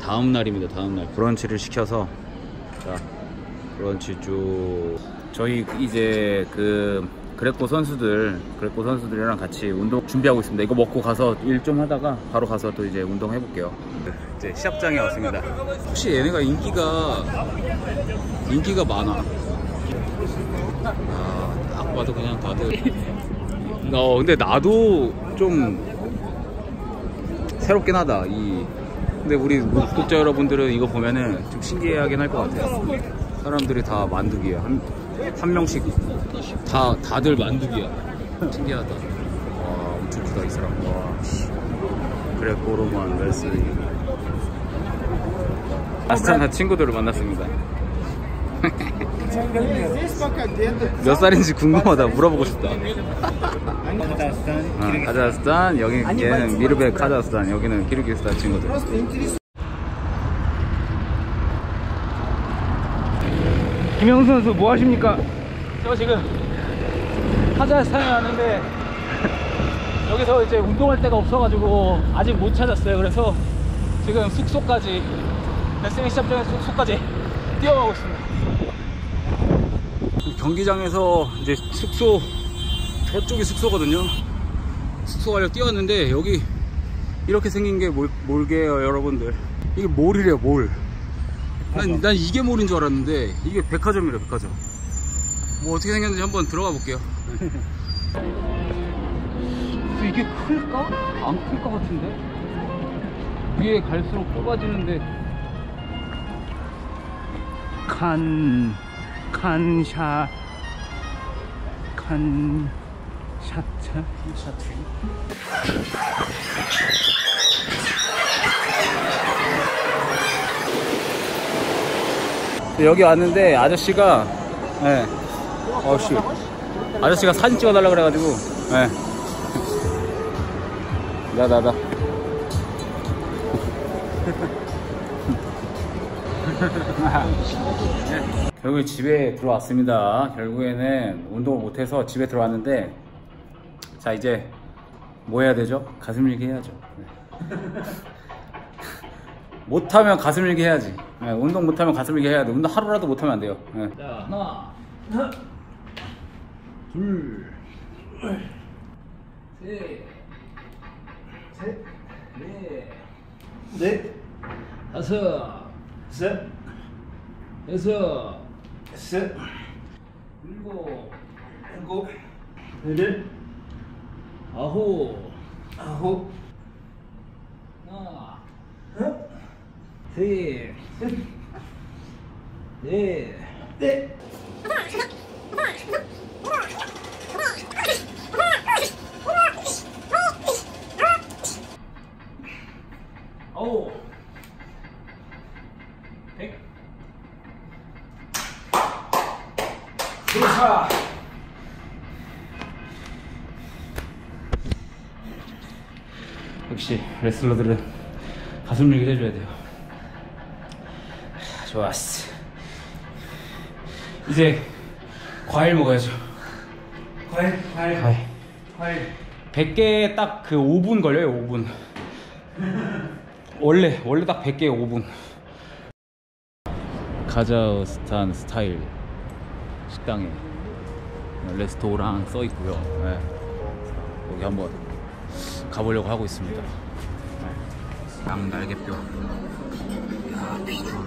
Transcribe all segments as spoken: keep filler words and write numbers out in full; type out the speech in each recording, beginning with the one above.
다음 날입니다. 다음 날 브런치를 시켜서 자 브런치 쭉 저희 이제 그 그레코 선수들 그레코 선수들이랑 같이 운동 준비하고 있습니다. 이거 먹고 가서 일 좀 하다가 바로 가서 또 이제 운동 해볼게요. 이제 시합장에 왔습니다. 혹시 얘네가 인기가 인기가 많아. 아, 딱 봐도 그냥 다들 어 근데 나도 좀 새롭긴 하다. 이 근데 우리 구독자 여러분들은 이거 보면은 좀 신기해하긴 할 것 같아요. 사람들이 다 만두기야. 한, 한 명씩 다 다들 만두기야. 신기하다. 와 엄청 크다 이 사람. 와 그레코 로만 레슬링. 아스타나 친구들을 만났습니다. 몇 살인지 궁금하다. 물어보고 싶다. 아, 카자흐스탄, 여기 얘는 미르베 카자흐스탄, 여기는 키르기스탄 친구들. 김영수 선수 뭐 하십니까? 저 지금 카자흐스탄에 왔는데 여기서 이제 운동할 데가 없어가지고 아직 못 찾았어요. 그래서 지금 숙소까지 레슬링 시합장에서 숙소까지 뛰어가고 있습니다. 경기장에서 이제 숙소 저쪽이 숙소거든요. 숙소 가려고 뛰어왔는데 여기 이렇게 생긴 게 뭘, 뭘게요 여러분들. 이게 몰이래요 몰. 난, 난 이게 몰인 줄 알았는데 이게 백화점이래 백화점. 뭐 어떻게 생겼는지 한번 들어가 볼게요. 이게 클까? 안 클 것 같은데? 위에 갈수록 좁아지는데. 칸 칸샷 칸 샤트 샤트 여기 왔는데 아저씨가 예. 어씨 아저씨가 사진 찍어달라 그래가지고 예. 나나나 결국에 집에 들어왔습니다. 결국에는 운동을 못해서 집에 들어왔는데 자 이제 뭐 해야 되죠? 가슴 일기 해야죠. 네. 못하면 가슴 일기 해야지. 네, 운동 못하면 가슴 일기 해야 돼. 운동 하루라도 못하면 안 돼요. 네. 자 하나 둘 셋 셋 넷 넷 다섯 셋 여섯 셋 일곱 일곱 여덟 아홉 아홉 하나 셋 넷 넷 아홉 백 좋다. 역시 레슬러들은 가슴 일기 해줘야 돼요. 좋았어. 이제 과일 먹어야죠. 과일 과일 과일 과일 백 개에 딱 그 오 분 걸려요. 오 분. 원래 원래 딱 백 개에 오 분. 카자흐스탄 스타일 식당에 레스토랑 써 있고요. 네. 여기 한번 가보려고 하고 있습니다. 네. 양 날개뼈. 야, 비주얼.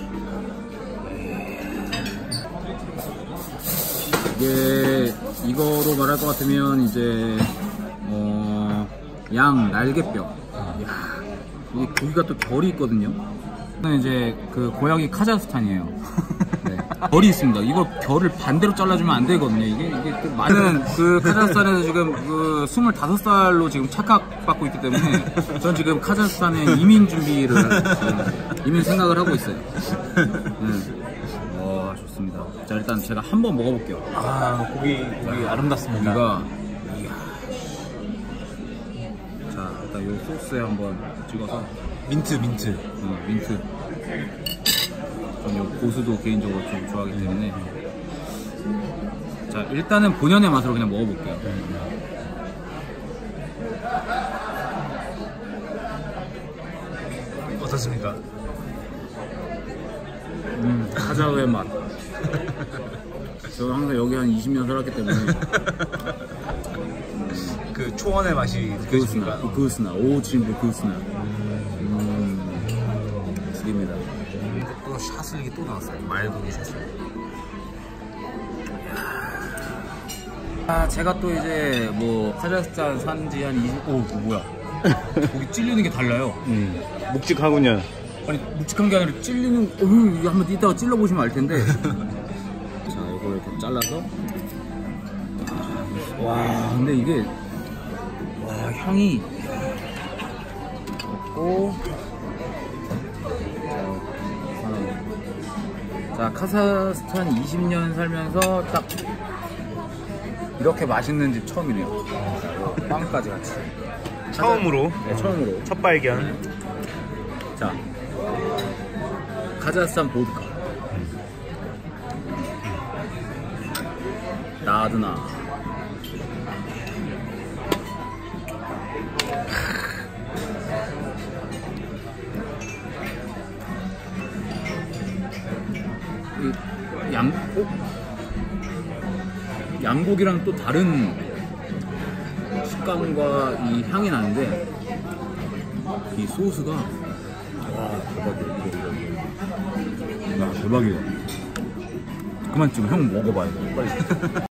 이게 이거로 말할 것 같으면 이제 어, 양 날개뼈. 야, 이게 고기가 또 결이 있거든요. 저는 이제 그 고향이 카자흐스탄이에요. 네. 결이 있습니다. 이거 결을 반대로 잘라주면 안 되거든요. 이게 이게 많은 그 카자흐스탄에서 지금 그 스물다섯 살로 지금 착각받고 있기 때문에 전 지금 카자흐스탄에 이민 준비를 네, 이민 생각을 하고 있어요. 네. 와 좋습니다. 자 일단 제가 한번 먹어볼게요. 아 고기 고기 아름답습니다. 고기가 이야. 자 일단 요 소스에 한번 찍어서 민트 민트 어, 민트. 전 고수도 개인적으로 좀 좋아하기 때문에 자 일단은 본연의 맛으로 그냥 먹어볼게요. 어떻습니까? 음, 카자흐의 맛. 저 항상 여기 한 이십 년 살았기 때문에 그 초원의 맛이 그으스나, 느껴집니까? 그으스나, 오진부 그으스나. 음, 죽입니다. 또 샷슬기 또 나왔어요. 말고기 샷슬. 아, 제가 또 이제 뭐 카자흐스탄 산지 한 이십, 오, 뭐 뭐야? 거기 찔리는 게 달라요. 음, 묵직하군요. 아니 묵직한 게 아니라 찔리는. 어휴, 이거 한번 이따가 찔러 보시면 알 텐데. 자, 이걸 이렇게 잘라서. 와, 근데 이게 와 향이 없고. 자, 카자흐스탄 이십 년 살면서 딱 이렇게 맛있는 집 처음이네요. 빵까지 같이. 처음으로, 네, 처음으로. 첫 발견. 자, 카자흐스탄 보드카. 나드나. 이 양, 어? 양고기랑 또 다른 식감과 이 향이 나는데 이 소스가 와 대박이야. 이거 이거 이거 야 대박이야. 그만 좀 형 먹어봐요 빨리.